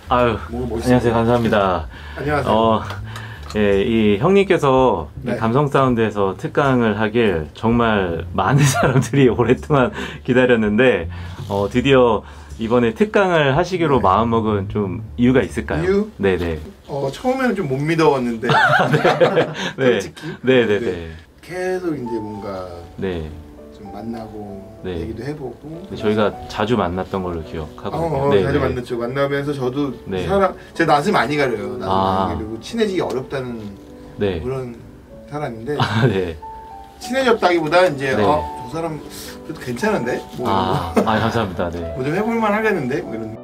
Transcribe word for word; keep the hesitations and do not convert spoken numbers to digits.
아유, 안녕하세요. 감사합니다. 안녕하세요. 어, 예, 이 형님께서 네. 이 감성 사운드에서 특강을 하길 정말 많은 사람들이 오랫동안 기다렸는데, 어, 드디어 이번에 특강을 하시기로 네. 마음먹은 좀 이유가 있을까요? 이유? 네네. 어, 처음에는 좀 못 믿어왔는데 네. 솔직히 네네네. 네. 계속 이제 뭔가 네. 좀 만나고 네. 얘기도 해보고 네, 저희가 자주 만났던 걸로 기억하거든요. 어, 어, 네, 자주 네. 만났죠. 만나면서 저도 네. 사람 제 낯을 많이 가려요. 낯을 아. 많이 가리고 친해지기 어렵다는 네. 그런 사람인데 아, 네. 친해졌다기보다 이제 네. 어, 저 사람 그래도 괜찮은데 뭐 아, 아, 감사합니다. 네. 뭐 좀 해볼만 하겠는데 뭐 이런